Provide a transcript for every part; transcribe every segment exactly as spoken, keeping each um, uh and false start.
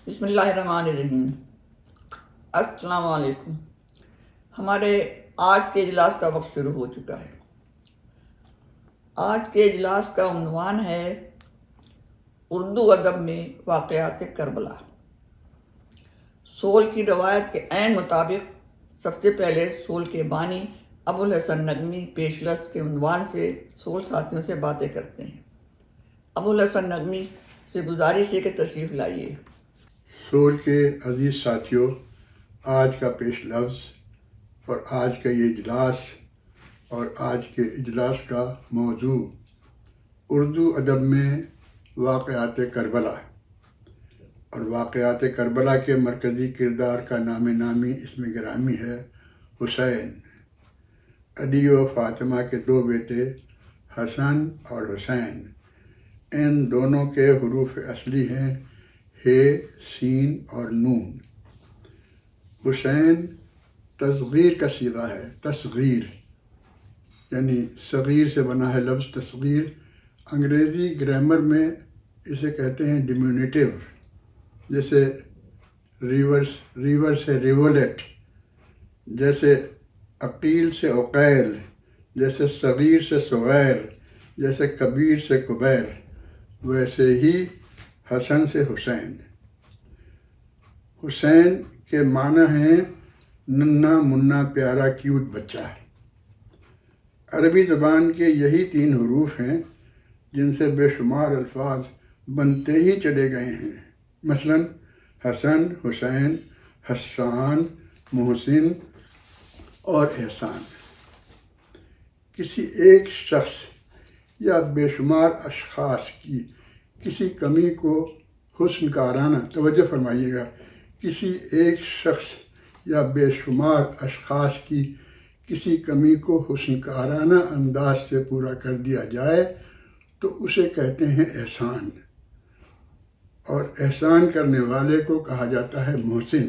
بسم اللہ الرحمن الرحیم۔ السلام علیکم۔ ہمارے آج کے اجلاس کا وقت شروع ہو چکا ہے۔ آج کے اجلاس کا عنوان ہے اردو ادب میں واقعات کربلا۔ سول کی روایت کے عین مطابق سب سے پہلے سول کے بانی ابو الحسن نغمی پیش لفظ کے عنوان سے سول ساتھیوں سے باتیں کرتے ہیں۔ ابو الحسن نغمی سے گزارش ہے کہ تشریف لائیے۔ سول کے عزیز ساتھیوں، آج کا پیش لفظ اور آج کا یہ اجلاس اور آج کے اجلاس کا موضوع اردو ادب میں واقعات کربلا اور واقعات کربلا کے مرکزی کردار کا نام نامی اس میں گرامی ہے حسین۔ علی و فاطمہ کے دو بیٹے حسن اور حسین، ان دونوں کے حروف اصلی ہیں ہے، سین اور نون۔ حسین تصغیر کا صیغہ ہے، تصغیر یعنی صغیر سے بنا ہے لفظ تصغیر۔ انگریزی گرامر میں اسے کہتے ہیں ڈیمونیٹیو، جیسے ریورس ریور سے ریولیٹ، جیسے عقیل سے عقیل، جیسے صغیر سے صغیر، جیسے کبیر سے کبیر، ویسے ہی حسن سے حسین۔ حسین کے معنی ہیں ننھا منا پیارا کیوٹ بچہ۔ عربی زبان کے یہی تین حروف ہیں جن سے بے شمار الفاظ بنتے ہی چلے گئے ہیں، مثلا حسن، حسین، حسان، محسن اور احسان۔ کسی ایک شخص یا بے شمار اشخاص کی کسی کمی کو حسن کارانہ، توجہ فرمائیے گا، کسی ایک شخص یا بے شمار اشخاص کی کسی کمی کو حسن کارانہ انداز سے پورا کر دیا جائے تو اسے کہتے ہیں احسان، اور احسان کرنے والے کو کہا جاتا ہے محسن۔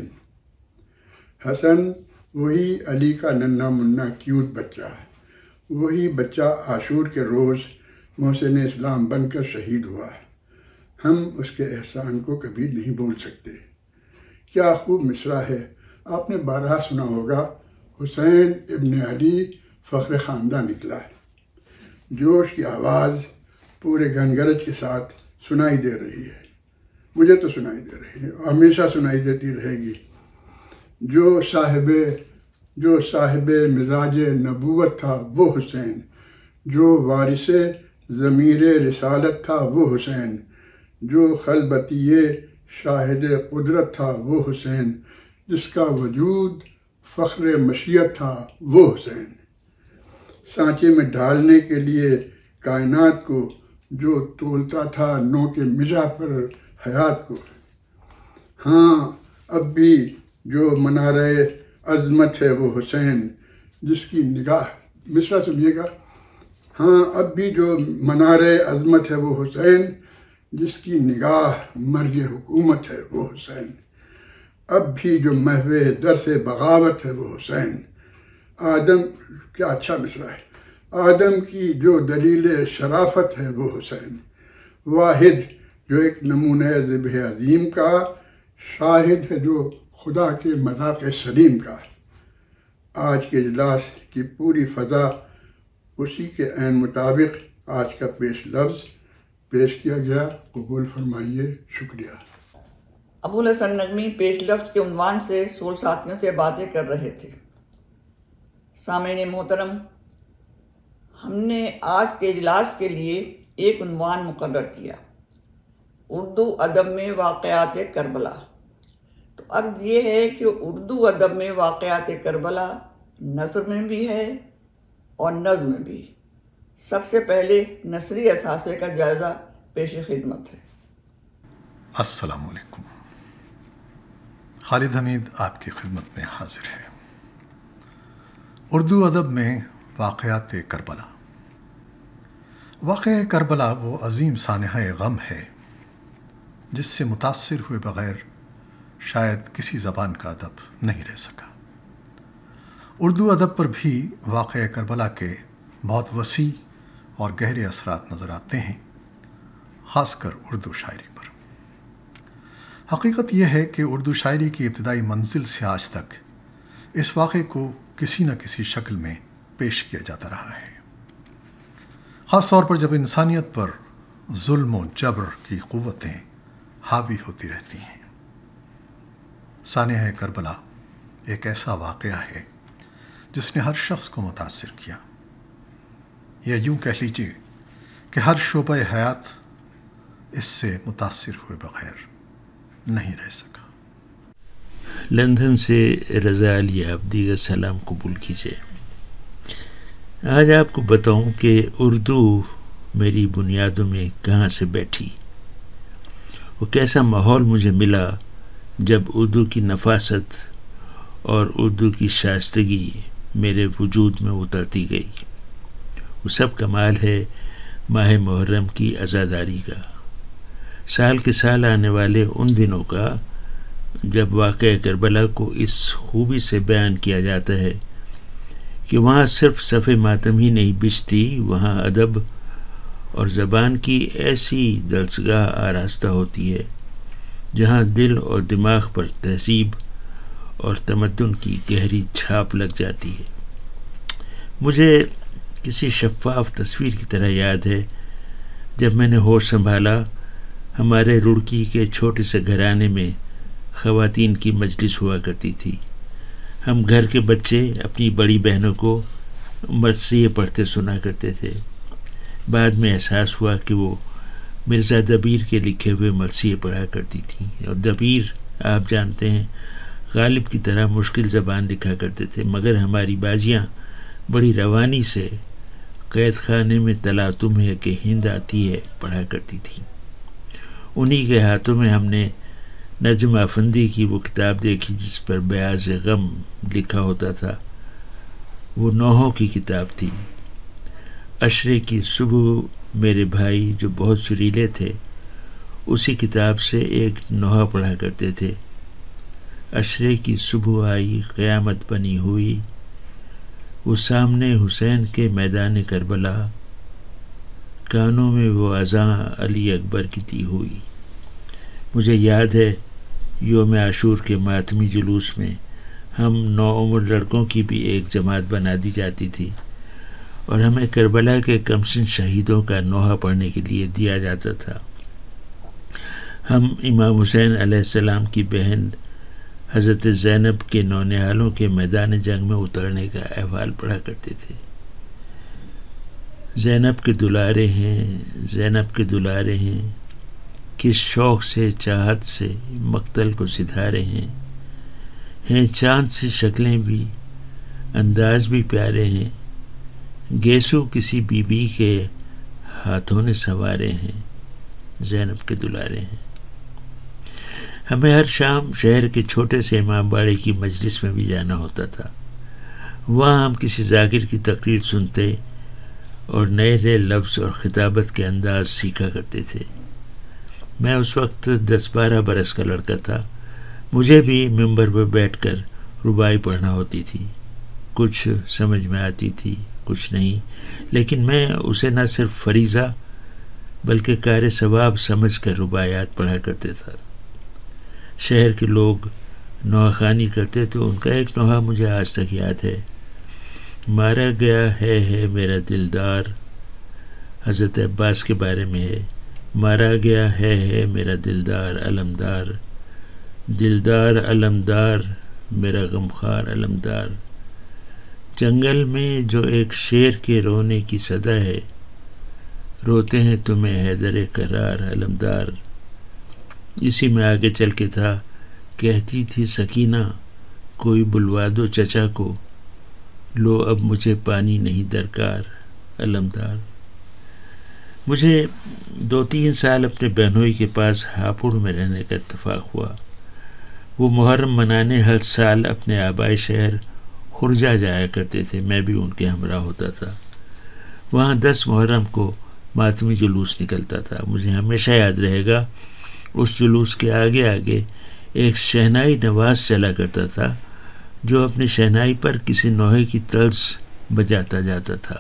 حسن وہی علی کا ننھا منا کیوٹ بچہ ہے، وہی بچہ عاشور کے روز محسن اسلام بن کر شہید ہوا ہے۔ ہم اس کے احسان کو کبھی نہیں بھول سکتے۔ کیا خوب مصرع ہے، آپ نے بارہا سنا ہوگا، حسین ابن علی فخر خاندان نکلا ہے۔ جوش کی آواز پورے گنگرج کے ساتھ سنائی دے رہی ہے، مجھے تو سنائی دے رہی ہے اور ہمیشہ سنائی دیتی رہے گی۔ جو صاحب جو صاحب مزاج نبوت تھا وہ حسین، جو وارث ضمیر رسالت تھا وہ حسین، جو خلبتی شاہد قدرت تھا وہ حسین، جس کا وجود فخر مشیت تھا وہ حسین۔ سانچے میں ڈھالنے کے لیے کائنات کو جو تولتا تھا نو کے مزاح پر حیات کو۔ ہاں اب بھی جو منارۂ عظمت ہے وہ حسین، جس کی نگاہ، مصرع سنیے گا، ہاں اب بھی جو منارۂ عظمت ہے وہ حسین، جس کی نگاہ مرگ حکومت ہے وہ حسین۔ اب بھی جو محو درس بغاوت ہے وہ حسین۔ آدم، کیا اچھا مصرع ہے، آدم کی جو دلیل شرافت ہے وہ حسین۔ واحد جو ایک نمونہ ذبح عظیم کا، شاہد ہے جو خدا کے مذاق سلیم کا۔ آج کے اجلاس کی پوری فضا اسی کے عین مطابق آج کا پیش لفظ پیش کیا گیا، قبول فرمائیے، شکریہ۔ ابو الحسن نغمی پیش لفظ کے عنوان سے سول ساتھیوں سے باتیں کر رہے تھے۔ سامعین محترم، ہم نے آج کے اجلاس کے لیے ایک عنوان مقرر کیا، اردو ادب میں واقعات کربلا۔ تو عرض یہ ہے کہ اردو ادب میں واقعات کربلا نثر میں بھی ہے اور نظم میں بھی۔ سب سے پہلے نثری اثاثے کا جائزہ پیش خدمت ہے۔ السلام علیکم۔ خالد حمید آپ کی خدمت میں حاضر ہے۔ اردو ادب میں واقعات کربلا۔ واقعہ کربلا وہ عظیم سانحہ غم ہے جس سے متاثر ہوئے بغیر شاید کسی زبان کا ادب نہیں رہ سکا۔ اردو ادب پر بھی واقعہ کربلا کے بہت وسیع اور گہرے اثرات نظر آتے ہیں، خاص کر اردو شاعری پر۔ حقیقت یہ ہے کہ اردو شاعری کی ابتدائی منزل سے آج تک اس واقعے کو کسی نہ کسی شکل میں پیش کیا جاتا رہا ہے، خاص طور پر جب انسانیت پر ظلم و جبر کی قوتیں حاوی ہوتی رہتی ہیں۔ سانحہ کربلا ایک ایسا واقعہ ہے جس نے ہر شخص کو متاثر کیا، یا یوں کہہ لیجیے کہ ہر شعبہ حیات اس سے متاثر ہوئے بغیر نہیں رہ سکا۔ لندن سے رضا علی عابدی کا سلام قبول کیجیے۔ آج آپ کو بتاؤں کہ اردو میری بنیادوں میں کہاں سے بیٹھی، وہ کیسا ماحول مجھے ملا جب اردو کی نفاست اور اردو کی شائستگی میرے وجود میں اترتی گئی۔ وہ سب کمال ہے ماہ محرم کی عزاداری کا، سال کے سال آنے والے ان دنوں کا جب واقعہ کربلا کو اس خوبی سے بیان کیا جاتا ہے کہ وہاں صرف صف ماتم ہی نہیں بچتی، وہاں ادب اور زبان کی ایسی دلسگاہ آراستہ ہوتی ہے جہاں دل اور دماغ پر تہذیب اور تمدن کی گہری چھاپ لگ جاتی ہے۔ مجھے کسی شفاف تصویر کی طرح یاد ہے جب میں نے ہوش سنبھالا، ہمارے رڑکی کے چھوٹے سے گھرانے میں خواتین کی مجلس ہوا کرتی تھی۔ ہم گھر کے بچے اپنی بڑی بہنوں کو مرثیے پڑھتے سنا کرتے تھے۔ بعد میں احساس ہوا کہ وہ مرزا دبیر کے لکھے ہوئے مرثیے پڑھا کرتی تھیں، اور دبیر آپ جانتے ہیں غالب کی طرح مشکل زبان لکھا کرتے تھے، مگر ہماری باجیاں بڑی روانی سے قید خانے میں تلاتم ہے کہ ہند آتی ہے پڑھا کرتی تھیں۔ انہی کے ہاتھوں میں ہم نے نجم افندی کی وہ کتاب دیکھی جس پر بیاض غم لکھا ہوتا تھا۔ وہ نوحوں کی کتاب تھی۔ عشرے کی صبح میرے بھائی جو بہت سریلے تھے اسی کتاب سے ایک نوحہ پڑھا کرتے تھے۔ عشرے کی صبح آئی قیامت بنی ہوئی، وہ سامنے حسین کے میدان کربلا، کانوں میں وہ اذاں علی اکبر کی دی ہوئی۔ مجھے یاد ہے یوم عاشور کے ماتمی جلوس میں ہم نو عمر لڑکوں کی بھی ایک جماعت بنا دی جاتی تھی اور ہمیں کربلا کے کمسن شہیدوں کا نوحہ پڑھنے کے لیے دیا جاتا تھا۔ ہم امام حسین علیہ السلام کی بہن حضرت زینب کے نونہالوں کے میدان جنگ میں اترنے کا احوال پڑھا کرتے تھے۔ زینب کے دلارے ہیں، زینب کے دلارے ہیں، کس شوق سے چاہت سے مقتل کو سدھارے ہیں، ہیں چاند سی شکلیں بھی، انداز بھی پیارے ہیں، گیسو کسی بی بی کے ہاتھوں نے سنوارے ہیں، زینب کے دلارے ہیں۔ ہمیں ہر شام شہر کے چھوٹے سے امام باڑے کی مجلس میں بھی جانا ہوتا تھا۔ وہاں ہم کسی ذاکر کی تقریر سنتے اور نئے نئے لفظ اور خطابت کے انداز سیکھا کرتے تھے۔ میں اس وقت دس بارہ برس کا لڑکا تھا۔ مجھے بھی ممبر پر بیٹھ کر رباعی پڑھنا ہوتی تھی، کچھ سمجھ میں آتی تھی کچھ نہیں، لیکن میں اسے نہ صرف فریضہ بلکہ کار ثواب سمجھ کر رباعیات پڑھا کرتے تھا۔ شہر کے لوگ نوحہ خوانی کرتے تو ان کا ایک نوحہ مجھے آج تک یاد ہے۔ مارا گیا ہے ہے میرا دلدار، حضرت عباس کے بارے میں ہے۔ مارا گیا ہے ہے میرا دلدار علمدار، دلدار علمدار میرا غمخوار علمدار، جنگل میں جو ایک شیر کے رونے کی صدا ہے، روتے ہیں تمہیں حیدر قرار علمدار۔ اسی میں آگے چل کے تھا، کہتی تھی سکینہ کوئی بلوا دو چچا کو، لو اب مجھے پانی نہیں درکار علمدار۔ مجھے دو تین سال اپنے بہنوئی کے پاس ہاپوڑ میں رہنے کا اتفاق ہوا۔ وہ محرم منانے ہر سال اپنے آبائی شہر خرجہ جایا کرتے تھے، میں بھی ان کے ہمراہ ہوتا تھا۔ وہاں دس محرم کو ماتمی جلوس نکلتا تھا۔ مجھے ہمیشہ یاد رہے گا اس جلوس کے آگے آگے ایک شہنائی نواز چلا کرتا تھا جو اپنی شہنائی پر کسی نوحے کی طرز بجاتا جاتا تھا۔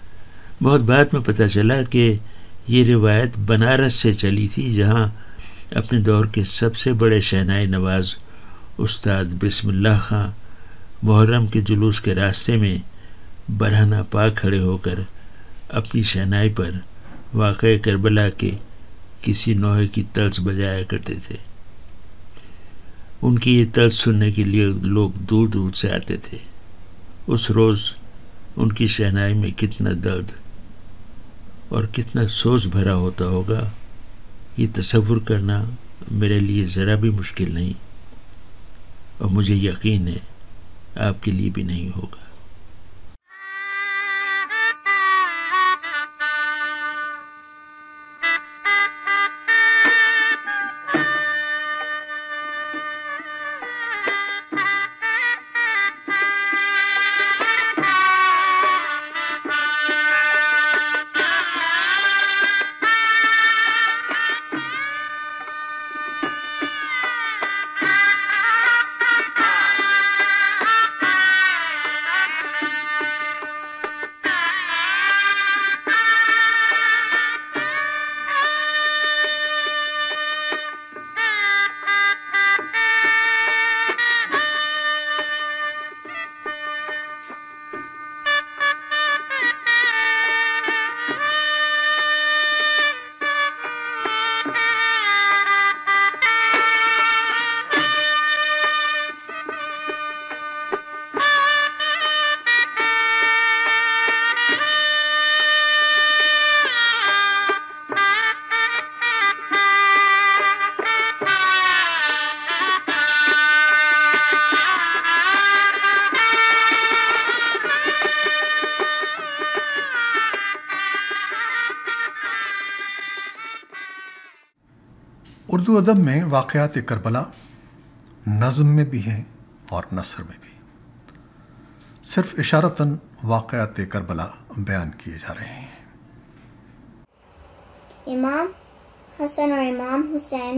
بہت بعد میں پتہ چلا کہ یہ روایت بنارس سے چلی تھی، جہاں اپنے دور کے سب سے بڑے شہنائی نواز استاد بسم اللہ خاں محرم کے جلوس کے راستے میں برہنہ پا کھڑے ہو کر اپنی شہنائی پر واقعہ کربلا کے کسی نوحے کی طرز بجایا کرتے تھے. ان کی یہ طرز سننے کے لیے لوگ دور دور سے آتے تھے. اس روز ان کی شہنائی میں کتنا درد اور کتنا سوز بھرا ہوتا ہوگا، یہ تصور کرنا میرے لیے ذرا بھی مشکل نہیں، اور مجھے یقین ہے آپ کے لیے بھی نہیں ہوگا. اردو ادب میں واقعات کربلا نظم میں بھی ہیں اور نثر میں بھی. صرف اشارتاً واقعات کربلا بیان کیے جا رہے ہیں. امام حسن اور امام حسین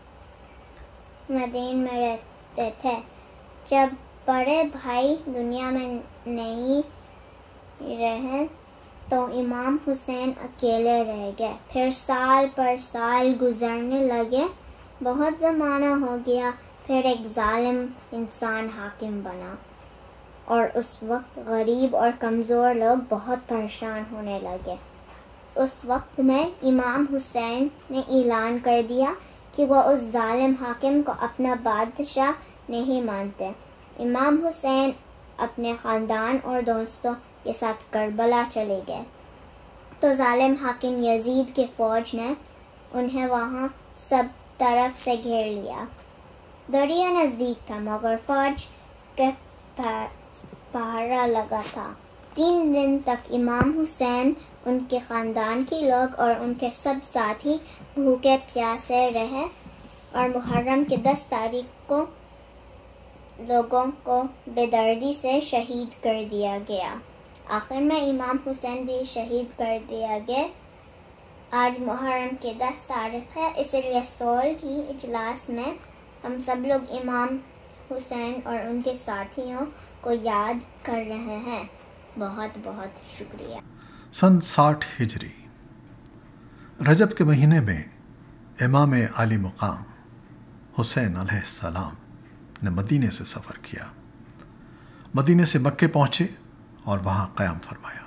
مدین میں رہتے تھے. جب بڑے بھائی دنیا میں نہیں رہے تو امام حسین اکیلے رہ گئے. پھر سال پر سال گزرنے لگے، بہت زمانہ ہو گیا. پھر ایک ظالم انسان حاکم بنا، اور اس وقت غریب اور کمزور لوگ بہت پریشان ہونے لگے. اس وقت میں امام حسین نے اعلان کر دیا کہ وہ اس ظالم حاکم کو اپنا بادشاہ نہیں مانتے. امام حسین اپنے خاندان اور دوستوں کے ساتھ کربلا چلے گئے تو ظالم حاکم یزید کی فوج نے انہیں وہاں سب طرف سے گھیر لیا. دریا نزدیک تھا مگر فوج کے پہرا لگا تھا. تین دن تک امام حسین، ان کے خاندان کے لوگ اور ان کے سب ساتھی بھوکے پیاسے رہے، اور محرم کے دس تاریخ کو لوگوں کو بے دردی سے شہید کر دیا گیا. آخر میں امام حسین بھی شہید کر دیا گیا. آج محرم کی دس تاریخ ہے، اس لیے سول کی اجلاس میں ہم سب لوگ امام حسین اور ان کے ساتھیوں کو یاد کر رہے ہیں. بہت بہت شکریہ. سن ساٹھ ہجری رجب کے مہینے میں امام عالی مقام حسین علیہ السلام نے مدینے سے سفر کیا. مدینے سے مکے پہنچے اور وہاں قیام فرمایا.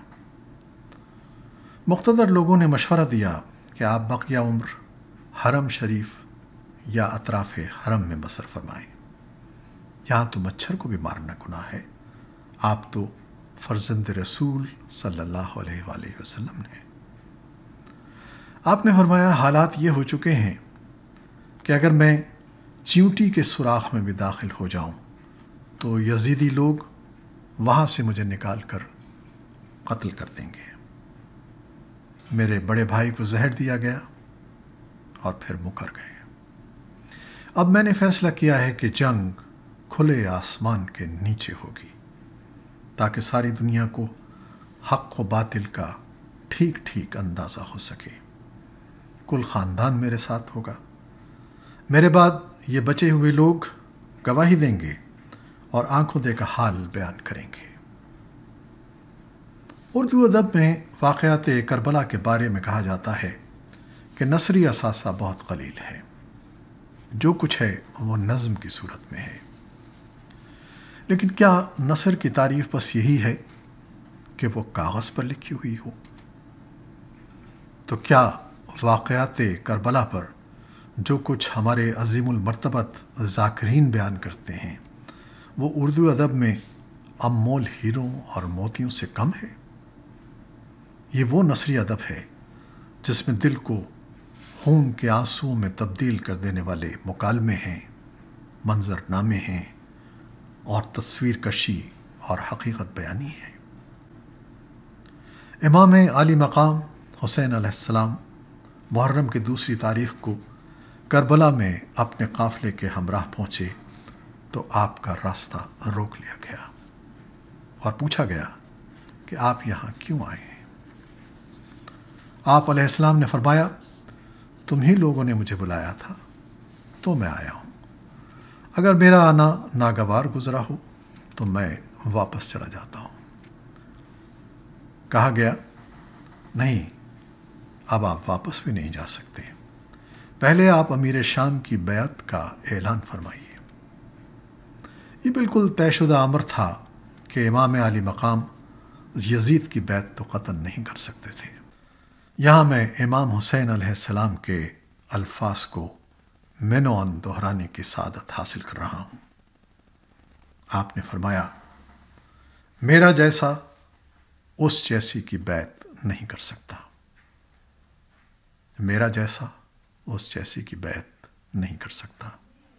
مقتدر لوگوں نے مشورہ دیا کہ آپ بقیہ عمر حرم شریف یا اطراف حرم میں بسر فرمائیں. یہاں تو مچھر کو بھی مارنا گناہ ہے، آپ تو فرزند رسول صلی اللہ علیہ وآلہ وسلم ہیں. آپ نے فرمایا حالات یہ ہو چکے ہیں کہ اگر میں چیونٹی کے سوراخ میں بھی داخل ہو جاؤں تو یزیدی لوگ وہاں سے مجھے نکال کر قتل کر دیں گے. میرے بڑے بھائی کو زہر دیا گیا اور پھر مکر گئے. اب میں نے فیصلہ کیا ہے کہ جنگ کھلے آسمان کے نیچے ہوگی تاکہ ساری دنیا کو حق و باطل کا ٹھیک ٹھیک اندازہ ہو سکے. کل خاندان میرے ساتھ ہوگا. میرے بعد یہ بچے ہوئے لوگ گواہی دیں گے اور آنکھوں دیکھا حال بیان کریں گے. اردو ادب میں واقعات کربلا کے بارے میں کہا جاتا ہے کہ نثری اثاثہ بہت قلیل ہے. جو کچھ ہے وہ نظم کی صورت میں ہے۔ لیکن کیا نثر کی تعریف بس یہی ہے کہ وہ کاغذ پر لکھی ہوئی ہو؟ تو کیا واقعات کربلا پر جو کچھ ہمارے عظیم المرتبت ذاکرین بیان کرتے ہیں وہ اردو ادب میں انمول ہیروں اور موتیوں سے کم ہے؟ یہ وہ نثری ادب ہے جس میں دل کو خون کے آنسوؤں میں تبدیل کر دینے والے مکالمے ہیں، منظر نامے ہیں اور تصویر کشی اور حقیقت بیانی ہے۔ امام عالی مقام حسین علیہ السلام محرم کی دوسری تاریخ کو کربلا میں اپنے قافلے کے ہمراہ پہنچے تو آپ کا راستہ روک لیا گیا اور پوچھا گیا کہ آپ یہاں کیوں آئے ہیں؟ آپ علیہ السلام نے فرمایا، تم ہی لوگوں نے مجھے بلایا تھا تو میں آیا ہوں، اگر میرا آنا ناگوار گزرا ہو تو میں واپس چلا جاتا ہوں۔ کہا گیا، نہیں، اب آپ واپس بھی نہیں جا سکتے، پہلے آپ امیر شام کی بیعت کا اعلان فرمائیے۔ یہ بالکل طے شدہ امر تھا کہ امام عالی مقام یزید کی بیعت تو قطعاً نہیں کر سکتے تھے۔ یہاں میں امام حسین علیہ السلام کے الفاظ کو مینوان دہرانے کی سعادت حاصل کر رہا ہوں۔ آپ نے فرمایا، میرا جیسا اس جیسی کی بیعت نہیں کر سکتا، میرا جیسا اس جیسی کی بیعت نہیں کر سکتا۔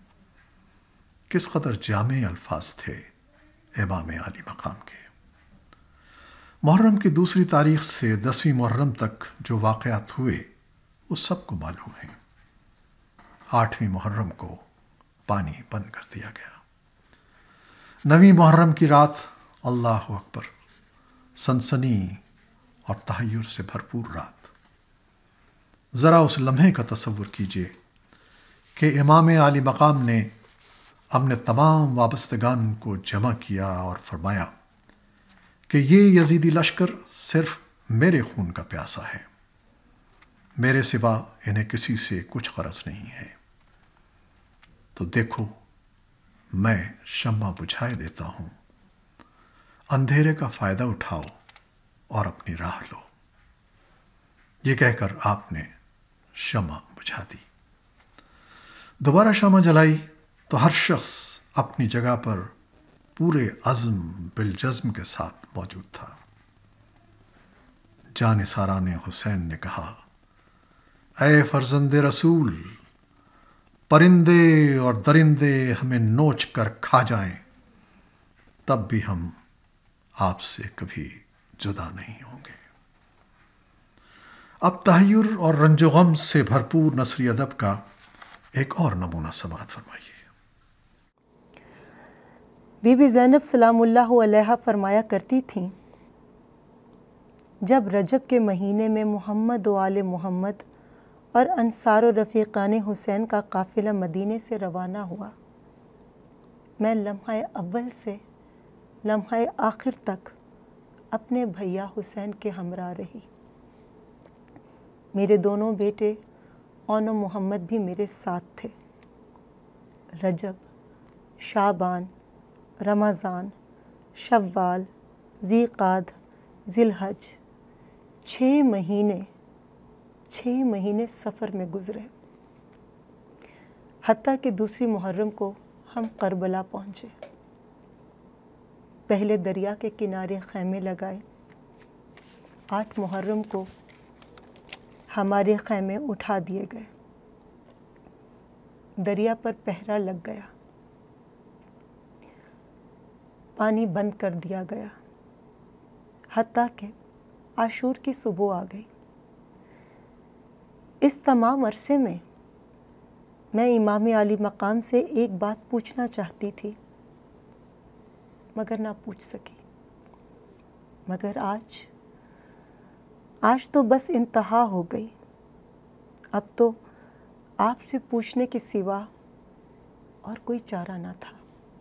کس قدر جامع الفاظ تھے امام عالی مقام کے۔ محرم کی دوسری تاریخ سے دسویں محرم تک جو واقعات ہوئے وہ سب کو معلوم ہیں۔ آٹھویں محرم کو پانی بند کر دیا گیا۔ نویں محرم کی رات، اللہ اکبر، سنسنی اور تحیر سے بھرپور رات۔ ذرا اس لمحے کا تصور کیجئے کہ امام عالی مقام نے اپنے تمام وابستگان کو جمع کیا اور فرمایا کہ یہ یزیدی لشکر صرف میرے خون کا پیاسا ہے، میرے سوا انہیں کسی سے کچھ غرض نہیں ہے، تو دیکھو میں شمع بجھائے دیتا ہوں، اندھیرے کا فائدہ اٹھاؤ اور اپنی راہ لو۔ یہ کہہ کر آپ نے شمع بجھا دی۔ دوبارہ شمع جلائی تو ہر شخص اپنی جگہ پر پورے عزم بالجزم کے ساتھ موجود تھا۔ جان ساران حسین نے کہا، اے فرزند رسول، پرندے اور درندے ہمیں نوچ کر کھا جائیں تب بھی ہم آپ سے کبھی جدا نہیں ہوں گے۔ اب تحیر اور رنج و غم سے بھرپور نثری ادب کا ایک اور نمونہ سماعت فرمائیے۔ بی بی زینب سلام اللہ علیہا فرمایا کرتی تھیں، جب رجب کے مہینے میں محمد و آل محمد اور انصار و رفیقان حسین کا قافلہ مدینے سے روانہ ہوا، میں لمحہ اول سے لمحہ آخر تک اپنے بھیا حسین کے ہمراہ رہی۔ میرے دونوں بیٹے اون و محمد بھی میرے ساتھ تھے۔ رجب، شعبان، رمضان، شوال، ذی قعد، ذی الحج، چھ مہینے چھ مہینے سفر میں گزرے، حتیٰ کہ دوسری محرم کو ہم کربلا پہنچے۔ پہلے دریا کے کنارے خیمے لگائے، آٹھ محرم کو ہمارے خیمے اٹھا دیے گئے، دریا پر پہرا لگ گیا، پانی بند کر دیا گیا، حتیٰ کہ عاشور کی صبح آ گئی۔ اس تمام عرصے میں میں امام عالی مقام سے ایک بات پوچھنا چاہتی تھی مگر نہ پوچھ سکی۔ مگر آج آج تو بس انتہا ہو گئی، اب تو آپ سے پوچھنے کے سوا اور کوئی چارہ نہ تھا۔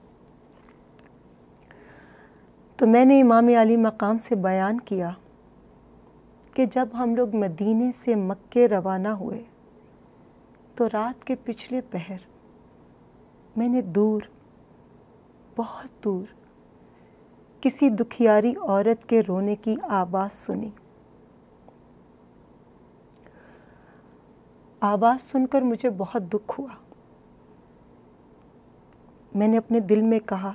تو میں نے امام عالی مقام سے بیان کیا کہ جب ہم لوگ مدینے سے مکے روانہ ہوئے تو رات کے پچھلے پہر میں نے دور، بہت دور کسی دکھیاری عورت کے رونے کی آواز سنی۔ آواز سن کر مجھے بہت دکھ ہوا۔ میں نے اپنے دل میں کہا،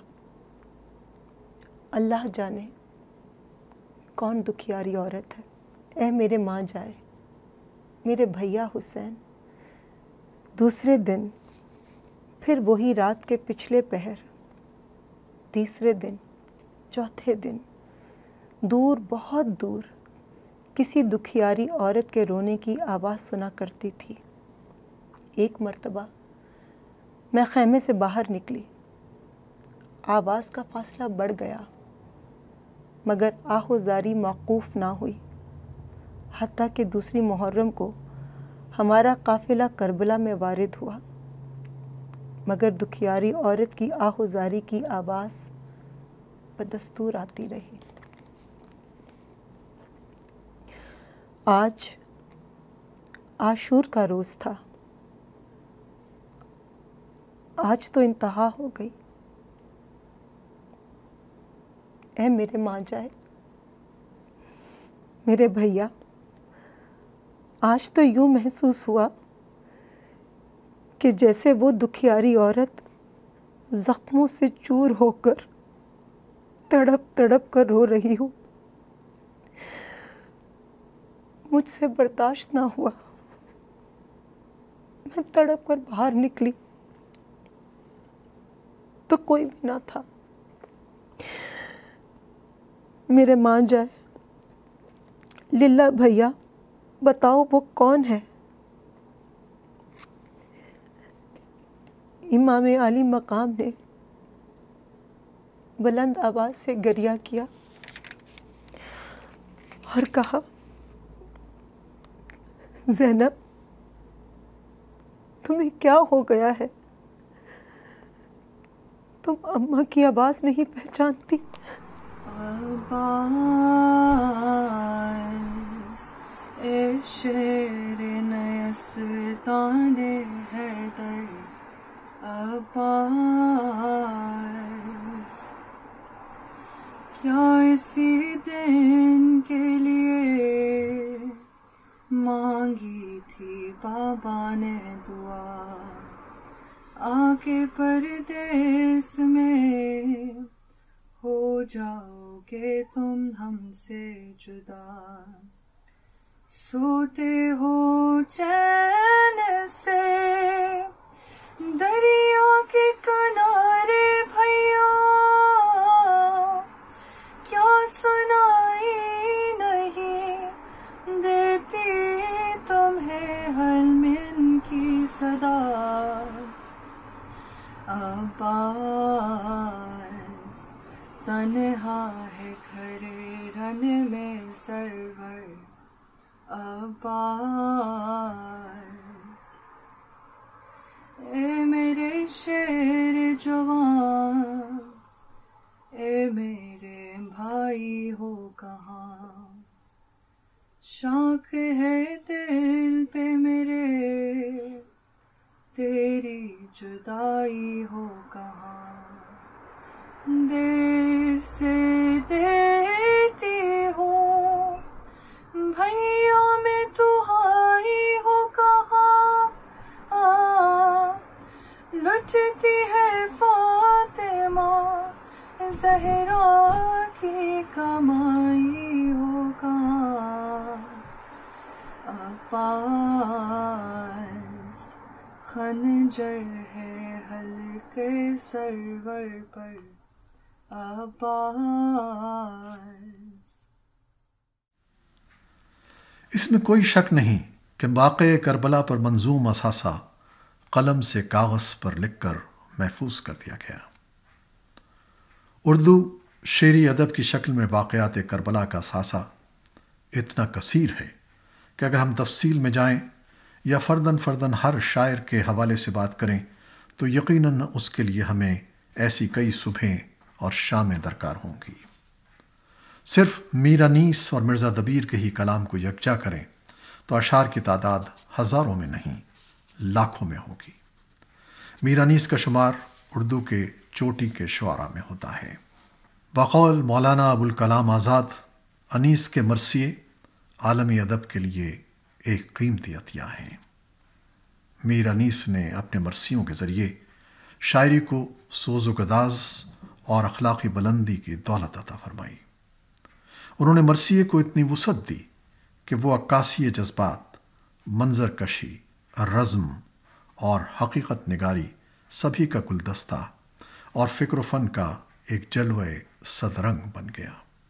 اللہ جانے کون دکھیاری عورت ہے۔ اے میرے ماں جائے، میرے بھیا حسین۔ دوسرے دن پھر وہی رات کے پچھلے پہر، تیسرے دن، چوتھے دن، دور بہت دور کسی دکھیاری عورت کے رونے کی آواز سنا کرتی تھی۔ ایک مرتبہ میں خیمے سے باہر نکلی، آواز کا فاصلہ بڑھ گیا مگر آہ و زاری موقوف نہ ہوئی، حتیٰ کہ دوسری محرم کو ہمارا قافلہ کربلا میں وارد ہوا، مگر دکھیاری عورت کی آہ و زاری کی آواز بدستور آتی رہی۔ آج عاشور کا روز تھا۔ آج تو انتہا ہو گئی۔ اے میرے ماں جائے، میرے بھیا، آج تو یوں محسوس ہوا کہ جیسے وہ دکھیاری عورت زخموں سے چور ہو کر تڑپ تڑپ کر رو رہی ہو۔ مجھ سے برداشت نہ ہوا، میں تڑپ کر باہر نکلی تو کوئی بھی نہ تھا۔ میرے ماں جائے، للہ بھیا بتاؤ وہ کون ہے؟ امام عالی مقام نے بلند آواز سے گریہ کیا اور کہا، زینب تمہیں کیا ہو گیا ہے؟ تم اماں کی آواز نہیں پہچانتی؟ عباس اے شیر نیستان حیدر، عباس کیا اسی دن کے لیے مانگی تھی بابا نے دعا، آ کے پردیس میں ہو جاؤ گے تم ہم سے جدا، سوتے ہو چین سے دریا کے کنارے بھیا، کیا سنائی نہیں دیتی تمہیں حلمن کی صدا، عباس تنہا ہے کھڑے رن میں سرور، عباس اے میرے شیر جوان، اے میرے بھائی ہو کہاں، شوق ہے دل پہ میرے تیری جدائی ہو کہاں، دیر سے دیتی ہوں بھیا میں تہائی ہو کہاں، لٹتی ہے فاطمہ زہرا کی کمائی ہو کہاں، عباس خنجر ہے حلقے سرور پر، عباس اس میں کوئی شک نہیں کہ واقعہ کربلا پر منظوم اثاثہ قلم سے کاغذ پر لکھ کر محفوظ کر دیا گیا۔ اردو شعری ادب کی شکل میں واقعات کربلا کا اثاثہ اتنا کثیر ہے کہ اگر ہم تفصیل میں جائیں یا فرداً فرداً ہر شاعر کے حوالے سے بات کریں تو یقیناً اس کے لیے ہمیں ایسی کئی صبحیں اور شامیں درکار ہوں گی۔ صرف میر انیس اور مرزا دبیر کے ہی کلام کو یکجا کریں تو اشعار کی تعداد ہزاروں میں نہیں لاکھوں میں ہوگی۔ میر انیس کا شمار اردو کے چوٹی کے شعراء میں ہوتا ہے۔ بقول مولانا ابوالکلام آزاد، انیس کے مرثیے عالمی ادب کے لیے ایک قیمتی عطیہ ہیں۔ میر انیس نے اپنے مرثیوں کے ذریعے شاعری کو سوز و گداز اور اخلاقی بلندی کی دولت عطا فرمائی۔ انہوں نے مرثیے کو اتنی وسعت دی کہ وہ عکاسی جذبات، منظر کشی، رزم اور حقیقت نگاری سبھی کا گلدستہ اور فکر و فن کا ایک جلوہ صدرنگ بن گیا۔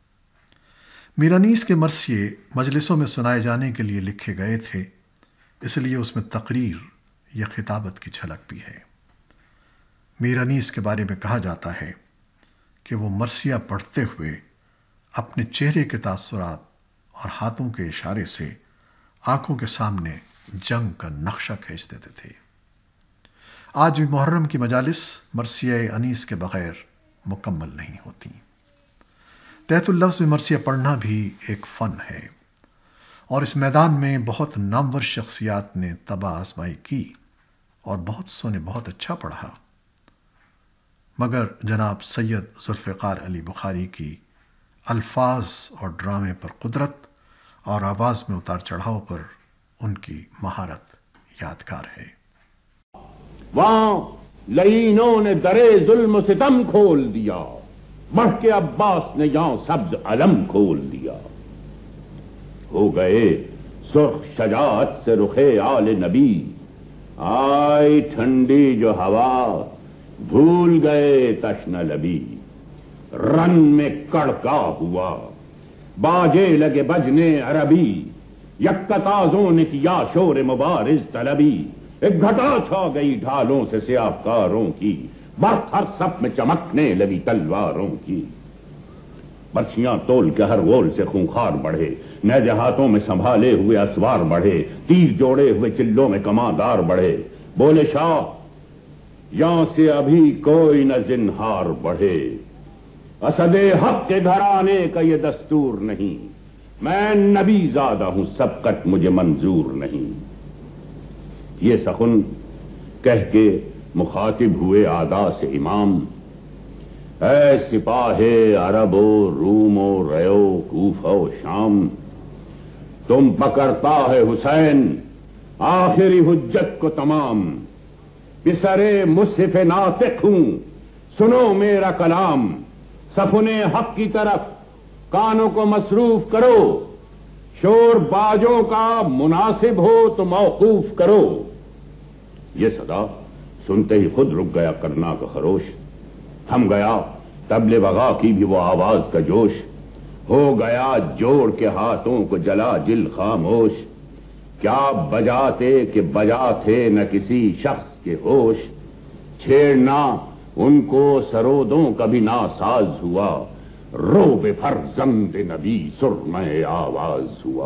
میر انیس کے مرثیے مجلسوں میں سنائے جانے کے لیے لکھے گئے تھے، اس لیے اس میں تقریر یا خطابت کی جھلک بھی ہے۔ میر انیس کے بارے میں کہا جاتا ہے کہ وہ مرثیہ پڑھتے ہوئے اپنے چہرے کے تاثرات اور ہاتھوں کے اشارے سے آنکھوں کے سامنے جنگ کا نقشہ کھینچ دیتے تھے۔ آج بھی محرم کی مجالس مرثیہ انیس کے بغیر مکمل نہیں ہوتی۔ تحت اللفظ مرثیہ پڑھنا بھی ایک فن ہے، اور اس میدان میں بہت نامور شخصیات نے طبع آزمائی کی اور بہت سو نے بہت اچھا پڑھا، مگر جناب سید ذوالفقار علی بخاری کی الفاظ اور ڈرامے پر قدرت اور آواز میں اتار چڑھاؤ پر ان کی مہارت یادگار ہے۔ وہاں لعینوں نے درے ظلم و ستم کھول دیا، بڑھ کے عباس نے یہاں سبز علم کھول دیا۔ ہو گئے سرخ شجاعت سے رخے آل نبی، آئی ٹھنڈی جو ہوا بھول گئے تشنہ لبی۔ رن میں کڑکا ہوا باجے لگے بجنے عربی، یکتازوں نے کیا شور مبارز طلبی۔ ایک گھٹا چھا گئی ڈھالوں سے سیاہکاروں کی، برق ہر سب میں چمکنے لگی تلواروں کی۔ برچیاں تول کے ہر غول سے خونخار بڑھے، نیزے ہاتھوں میں سنبھالے ہوئے اسوار بڑھے، تیر جوڑے ہوئے چلوں میں کماندار بڑھے۔ بولے شاہ یہاں سے ابھی کوئی نہ زنہار بڑھے، اسد حق کے گھرانے کا یہ دستور نہیں، میں نبی زادہ ہوں سبقت مجھے منظور نہیں۔ یہ سخن کہہ کے مخاطب ہوئے آدا سے امام، اے سپاہ عرب و روم و ریو کوفہ و شام، تم پکڑتا ہے حسین آخری حجت کو تمام۔ پسرے مصحف ناطق ہوں سنو میرا کلام، سفن حق کی طرف کانوں کو مصروف کرو، شور باجوں کا مناسب ہو تو موقوف کرو۔ یہ صدا سنتے ہی خود رک گیا کرنا کا خروش، تھم گیا طبل وغا کی بھی وہ آواز کا جوش، ہو گیا جوڑ کے ہاتھوں کو جلا جل خاموش۔ کیا بجاتے کہ بجا تھے نہ کسی شخص کے ہوش، چھیڑنا ان کو سرودوں کا بھی ناساز ہوا، روب فرزند نبی سرمۂ آواز ہوا۔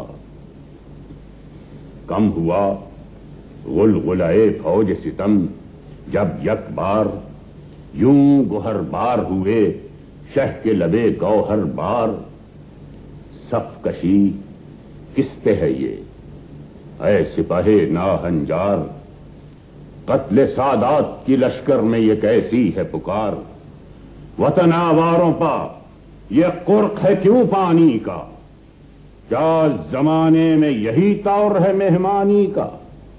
کم ہوا غلغلۂ فوج ستم جب یک بار، یوں گوہر بار ہوئے شہ کے لبے گوہر بار۔ صف کشی کس پہ ہے یہ اے سپاہ ناہنجار، قتل سادات کی لشکر میں یہ کیسی ہے پکار۔ وطن آواروں پا یہ قرق ہے کیوں پانی کا، کیا زمانے میں یہی طور ہے مہمانی کا۔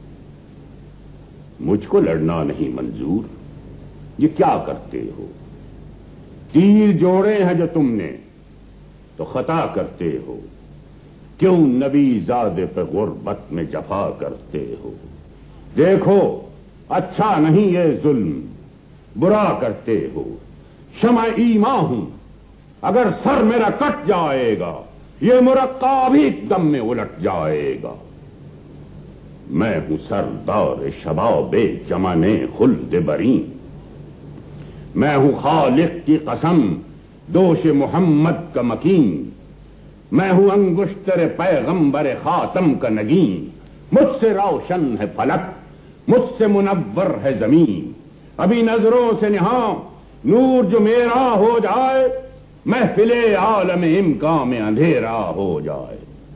مجھ کو لڑنا نہیں منظور، یہ کیا کرتے ہو، تیر جوڑے ہیں جو تم نے تو خطا کرتے ہو، کیوں نبی زادے پہ غربت میں جفا کرتے ہو۔ دیکھو اچھا نہیں یہ ظلم، برا کرتے ہو، شمع ایماں ہوں اگر سر میرا کٹ جائے گا، یہ مرقع بھی ایک دم میں الٹ جائے گا۔ میں ہوں سردار شباب چمن خلد بریں، میں ہوں خالق کی قسم دوش محمد کا مکین، میں ہوں انگشتر پیغمبر خاتم کا نگین۔ مجھ سے روشن ہے فلک، مجھ سے منور ہے زمین، ابھی نظروں سے نہاں نور جو میرا ہو جائے، محفل عالم امکان میں اندھیرا ہو جائے۔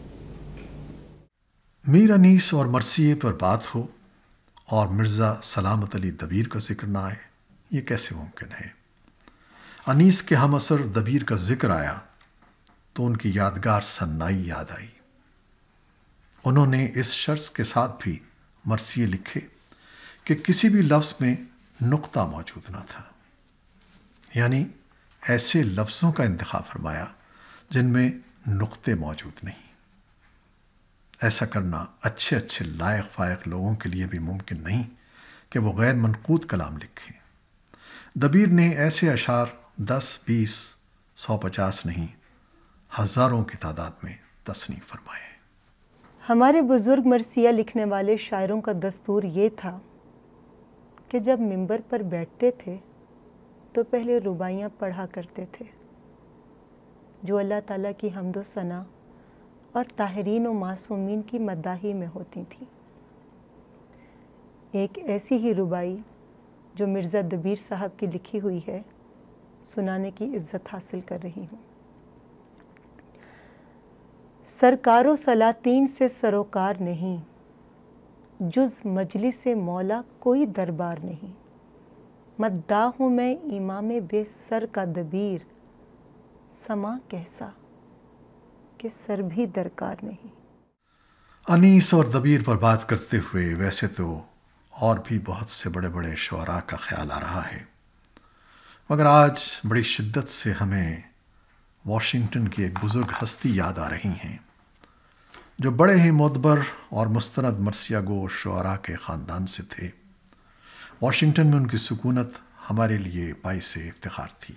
میر انیس اور مرثیے پر بات ہو اور مرزا سلامت علی دبیر کا ذکر نہ آئے، یہ کیسے ممکن ہے؟ انیس کے ہم اثر دبیر کا ذکر آیا تو ان کی یادگار سنائی یاد آئی۔ انہوں نے اس شرط کے ساتھ بھی مرثیے لکھے کہ کسی بھی لفظ میں نقطہ موجود نہ تھا، یعنی ایسے لفظوں کا انتخاب فرمایا جن میں نقطے موجود نہیں۔ ایسا کرنا اچھے اچھے لائق فائق لوگوں کے لیے بھی ممکن نہیں کہ وہ غیر منقود کلام لکھیں۔ دبیر نے ایسے اشعار دس بیس سو پچاس نہیں ہزاروں کی تعداد میں تصنیف فرمائے۔ ہمارے بزرگ مرثیہ لکھنے والے شاعروں کا دستور یہ تھا کہ جب منبر پر بیٹھتے تھے تو پہلے رباعیاں پڑھا کرتے تھے جو اللہ تعالیٰ کی حمد و ثنا اور طاہرین و معصومین کی مداحی میں ہوتی تھیں۔ ایک ایسی ہی رباعی جو مرزا دبیر صاحب کی لکھی ہوئی ہے سنانے کی عزت حاصل کر رہی ہوں۔ سرکار و سلاطین سے سروکار نہیں، جز مجلس مولا کوئی دربار نہیں۔ مداح ہوں میں امام بے سر کا دبیر، سما کیسا کہ سر بھی درکار نہیں۔ انیس اور دبیر پر بات کرتے ہوئے ویسے تو اور بھی بہت سے بڑے بڑے شعراء کا خیال آ رہا ہے، مگر آج بڑی شدت سے ہمیں واشنگٹن کی ایک بزرگ ہستی یاد آ رہی ہیں جو بڑے ہی معتبر اور مستند مرثیہ گو شعراء کے خاندان سے تھے۔ واشنگٹن میں ان کی سکونت ہمارے لیے باعث افتخار تھی۔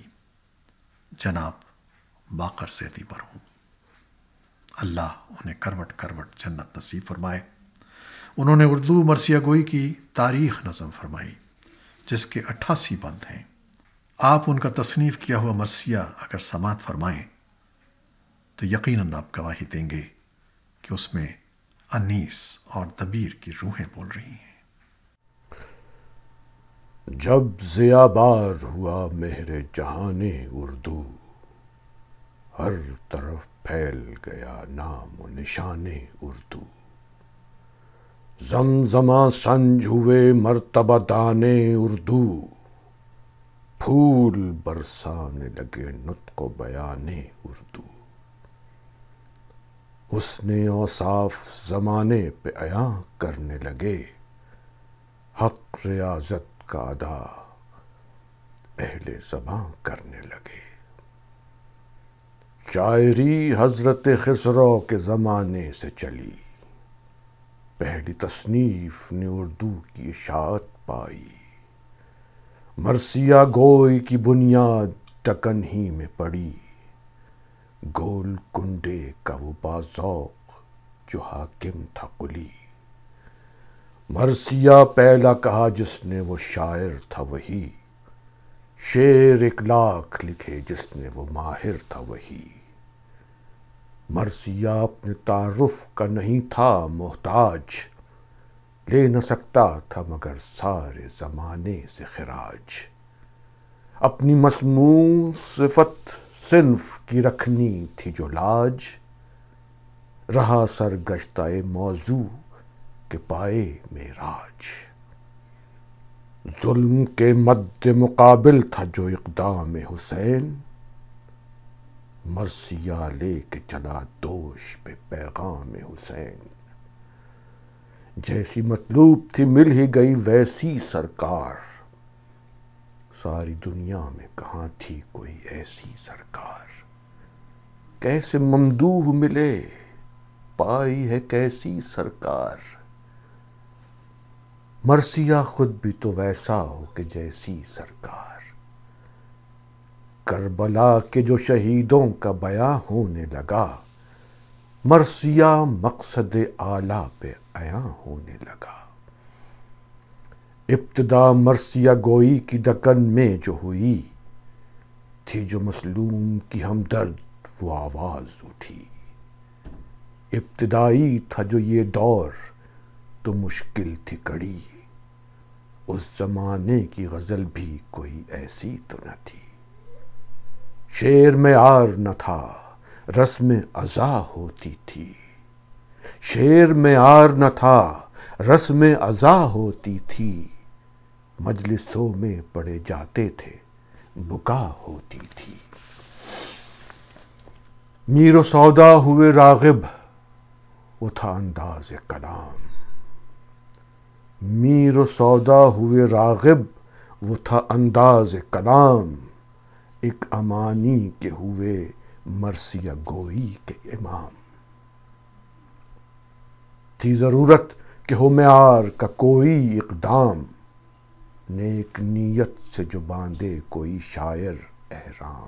جناب باقر زیدی مرحوم، اللہ انہیں کروٹ کروٹ جنت نصیب فرمائے۔ انہوں نے اردو مرثیہ گوئی کی تاریخ نظم فرمائی جس کے اٹھاسی بند ہیں۔ آپ ان کا تصنیف کیا ہوا مرثیہ اگر سماعت فرمائیں تو یقیناً آپ گواہی دیں گے کہ اس میں انیس اور دبیر کی روحیں بول رہی ہیں۔ جب ضیابار ہوا مہر جہان اردو، ہر طرف پھیل گیا نام و نشان اردو۔ زمزمہ سنج ہوئے مرتبہ دانے اردو، پھول برسانے لگے نطق و بیان اردو۔ حسن اوصاف زمانے پہ عیاں کرنے لگے، حق ریاضت کا ادا اہل زباں کرنے لگے۔ شاعری حضرت خسرو کے زمانے سے چلی، پہلی تصنیف نے اردو کی اشاعت پائی۔ مرثیہ گوئی کی بنیاد ٹکن ہی میں پڑی، گول کنڈے کا وہ باذوق جو حاکم تھا قلی۔ مرثیہ پہلا کہا جس نے وہ شاعر تھا وہی، شعر ایک لاکھ لکھے جس نے وہ ماہر تھا وہی۔ مرثیہ اپنے تعارف کا نہیں تھا محتاج، لے نہ سکتا تھا مگر سارے زمانے سے خراج۔ اپنی مسموع صفت صنف کی رکھنی تھی جو لاج، رہا سرگشتہ موضوع کے پائے معراج۔ ظلم کے مد مقابل تھا جو اقدام حسین، مرثیہ لے کے چلا دوش پہ پیغام حسین۔ جیسی مطلوب تھی مل ہی گئی ویسی سرکار، ساری دنیا میں کہاں تھی کوئی ایسی سرکار۔ کیسے ممدوح ملے پائی ہے کیسی سرکار، مرثیہ خود بھی تو ویسا ہو کہ جیسی سرکار۔ کربلا کے جو شہیدوں کا بیاں ہونے لگا، مرثیہ مقصد اعلیٰ پہ عیاں ہونے لگا۔ ابتدا مرثیہ گوئی کی دکن میں جو ہوئی، تھی جو مظلوم کی ہمدرد وہ آواز اٹھی۔ ابتدائی تھا جو یہ دور تو مشکل تھی کڑی، اس زمانے کی غزل بھی کوئی ایسی تو نہ تھی۔ شعر میں عار نہ تھا رسم ازا ہوتی تھی، شعر میں عار نہ تھا رسم ازا ہوتی تھی۔ مجلسوں میں پڑے جاتے تھے بکا ہوتی تھی۔ میر و سودا ہوئے راغب وہ تھا انداز کلام، میر و سودا ہوئے راغب وہ تھا انداز کلام، ایک امانی کے ہوئے مرثیہ گوئی کے امام۔ تھی ضرورت کہ ہو معیار کا کوئی اقدام، نیک نیت سے جو باندھے کوئی شاعر احرام۔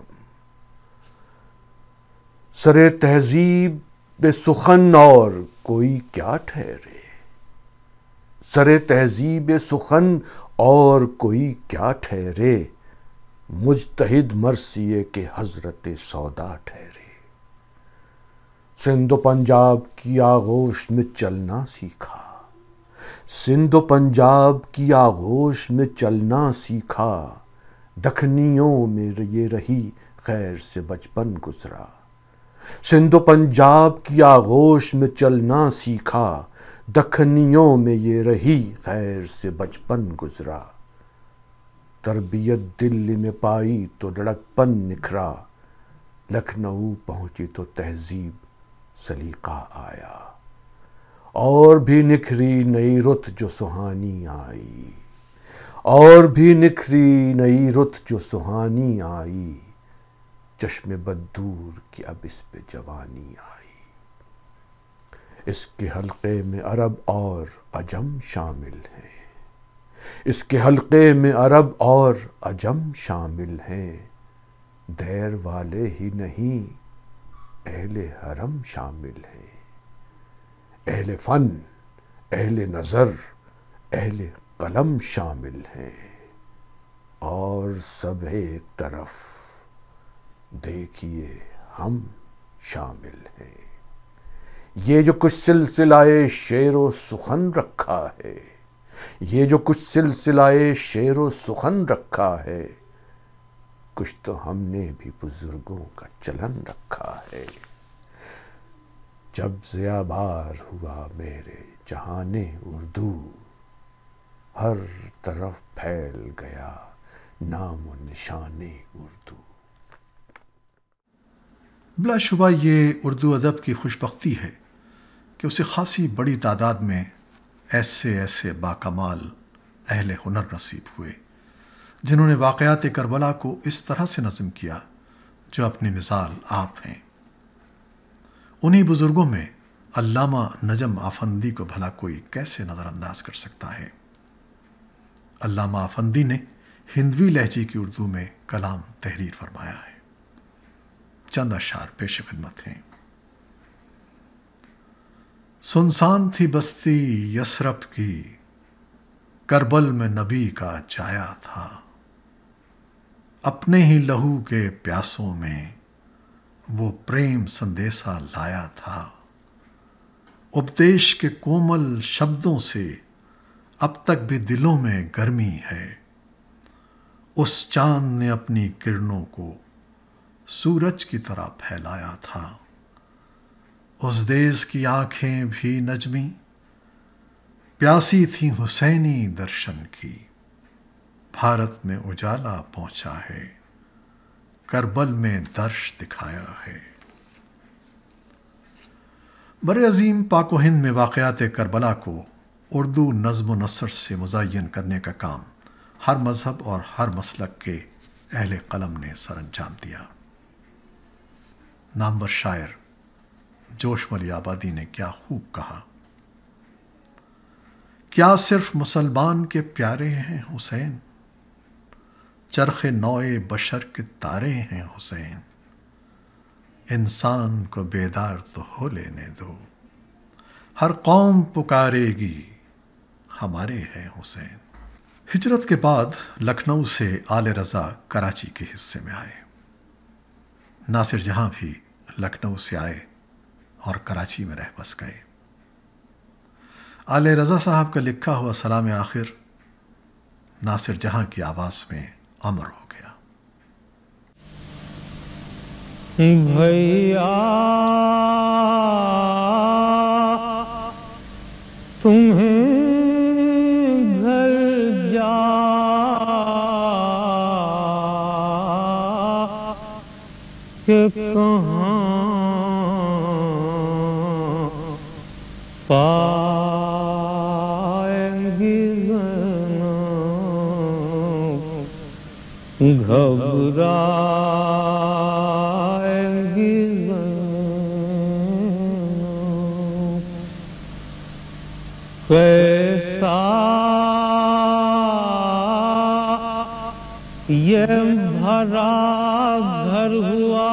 سر تہذیب بے سخن اور کوئی کیا ٹھہرے، سر تہذیب سخن اور کوئی کیا ٹھہرے، مجتہد مرثیے کے حضرت سودا ٹھہرے۔ سندھ و پنجاب کی آغوش میں چلنا سیکھا، سندھ و پنجاب کی آغوش میں چلنا سیکھا، دکھنیوں میں یہ رہی خیر سے بچپن گزرا۔ سندھ و پنجاب کی آغوش میں چلنا سیکھا، دکھنیوں میں یہ رہی خیر سے بچپن گزرا۔ تربیت دلی میں پائی تو لڑکپن نکھرا، لکھنؤ پہنچی تو تہذیب سلیقہ آیا۔ اور بھی نکھری نئی رت جو سہانی آئی، اور بھی نکھری نئی رت جو سہانی آئی، چشم بددور کی اب اس پہ جوانی آئی۔ اس کے حلقے میں عرب اور عجم شامل ہیں، اس کے حلقے میں عرب اور عجم شامل ہیں، دیر والے ہی نہیں اہل حرم شامل ہیں۔ اہل فن، اہل نظر، اہل قلم شامل ہیں، اور سب ایک طرف دیکھیے ہم شامل ہیں۔ یہ جو کچھ سلسلہ شعر و سخن رکھا ہے، یہ جو کچھ سلسلہ شعر و سخن رکھا ہے، کچھ تو ہم نے بھی بزرگوں کا چلن رکھا ہے۔ جب ضیا بار ہوا میرے جہان اردو، ہر طرف پھیل گیا نام و نشان اردو۔ بلا شبہ یہ اردو ادب کی خوش بختی ہے کہ اسے خاصی بڑی تعداد میں ایسے ایسے باکمال اہل ہنر نصیب ہوئے جنہوں نے واقعات کربلا کو اس طرح سے نظم کیا جو اپنی مثال آپ ہیں۔ انہی بزرگوں میں علامہ نجم آفندی کو بھلا کوئی کیسے نظر انداز کر سکتا ہے۔ علامہ آفندی نے ہندوی لہجے کی اردو میں کلام تحریر فرمایا ہے۔ چند اشعار پیش خدمت ہیں۔ سنسان تھی بستی یثرب کی، کربل میں نبی کا جایا تھا، اپنے ہی لہو کے پیاسوں میں وہ پریم سندیسا لایا تھا۔ اپدیش کے کومل شبدوں سے اب تک بھی دلوں میں گرمی ہے، اس چاند نے اپنی کرنوں کو سورج کی طرح پھیلایا تھا۔ اس دیس کی آنکھیں بھی نجمی پیاسی تھیں حسینی درشن کی، بھارت میں اجالا پہنچا ہے، کربل میں درش دکھایا ہے۔ بر عظیم پاک و ہند میں واقعات کربلا کو اردو نظم و نثر سے مزین کرنے کا کام ہر مذہب اور ہر مسلک کے اہل قلم نے سر انجام دیا۔ نامور شاعر جوش ملی آبادی نے کیا خوب کہا، کیا صرف مسلمان کے پیارے ہیں حسین، چرخ نوئے بشر کے تارے ہیں حسین، انسان کو بیدار تو ہو لینے دو، ہر قوم پکارے گی ہمارے ہیں حسین۔ ہجرت کے بعد لکھنؤ سے آل رضا کراچی کے حصے میں آئے۔ ناصر جہاں بھی لکھنؤ سے آئے اور کراچی میں رہ بس گئے۔ آل رضا صاحب کا لکھا ہوا سلام آخر ناصر جہاں کی آواز میں امر ہو گیا۔ بھیا تمہیں گھر جا پائیں گی زینب گھبرائیں گی زینب کیسا یہ بھرا گھر ہوا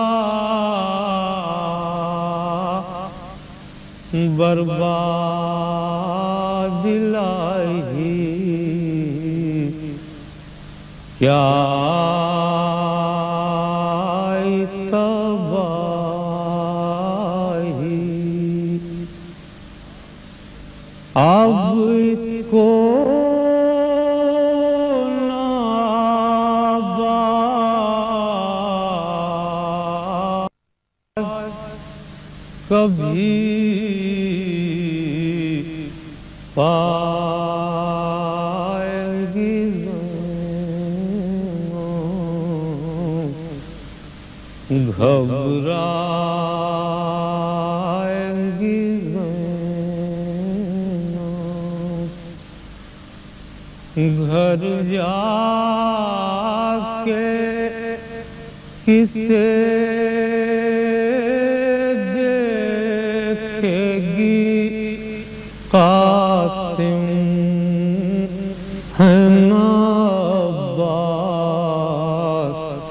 برباد الہی کیا تباہی اب اس کو کبھی پائیں گی زینب گھبرائیں گی زینب گھر جا کے کسے قاسم ہے نا عباس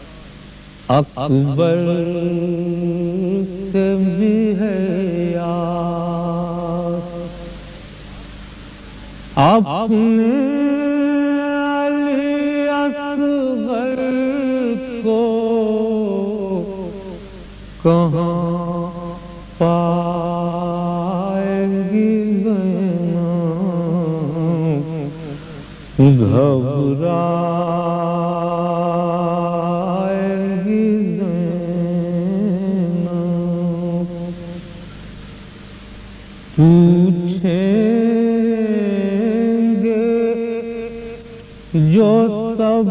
اکبر سے بھی ہے یاس اپنے علی اصغر کو کہاں پائیں گی گھبرائیں گی زینب پوچھیں گے جو سب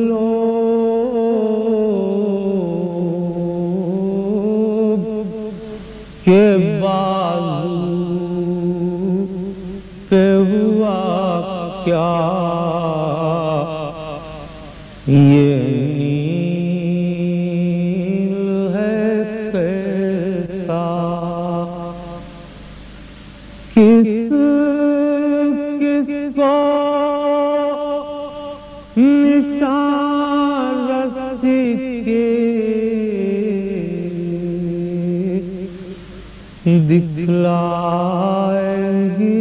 لوگ کے بازو پہ ہوا کیا یہ نیل ہے کیسا کس کس کو نشان رسی کے دکھلائیں گی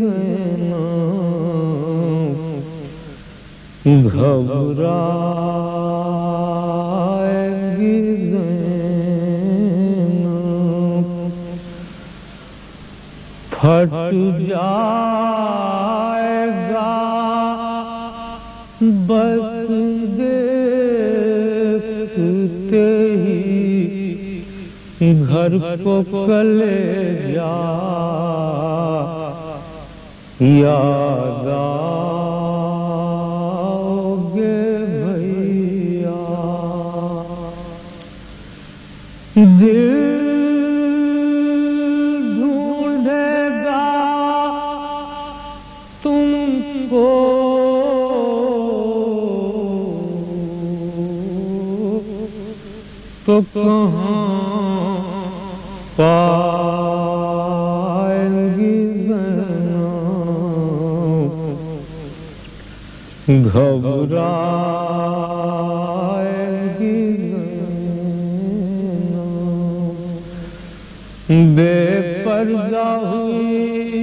گھبرائیں گی زینب پھٹ جائے گا بس دیکھتے ہی گھر کو کلیجا یاد دل ڈھونڈے گا تم کو تو کہاں پائیں گی زینب گھبرائیں گی بے پردہ ہوئی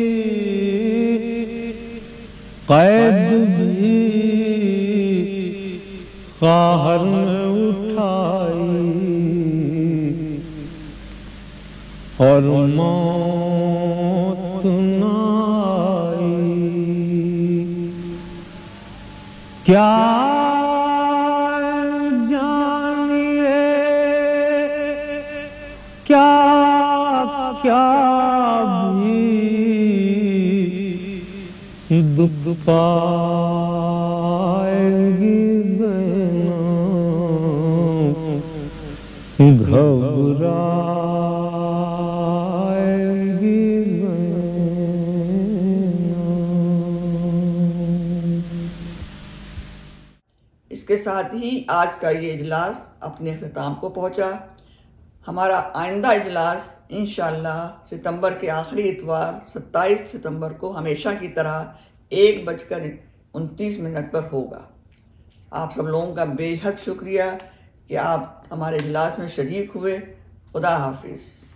قید بھی قہر میں اٹھائی اور موت نہ آئی کیا جانیے کیا کیا بھی دکھ پائیں گی زینب گھبرائیں گی زینب ساتھ ہی آج کا یہ اجلاس اپنے اختتام کو پہنچا۔ ہمارا آئندہ اجلاس انشاءاللہ ستمبر کے آخری اتوار ستائیس ستمبر کو ہمیشہ کی طرح ایک بج کر انتیس منٹ پر ہوگا۔ آپ سب لوگوں کا بے حد شکریہ کہ آپ ہمارے اجلاس میں شریک ہوئے۔ خدا حافظ۔